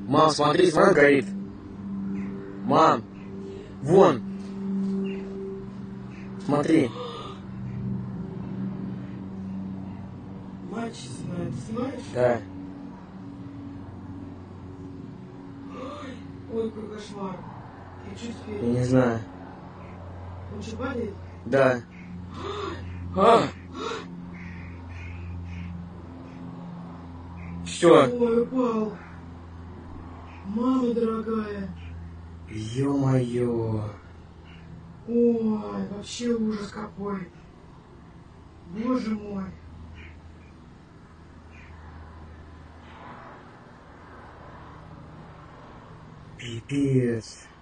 Мам, смотри, смотри, горит. Мам, вон. Смотри. Мать знает, знаешь? Да. Ой, какой кошмар. И что теперь? Я не знаю. Он что, падает? Да. Все. Ой, упал. Мама дорогая. Ё-моё. Ой, вообще ужас какой. Боже мой. Пипец.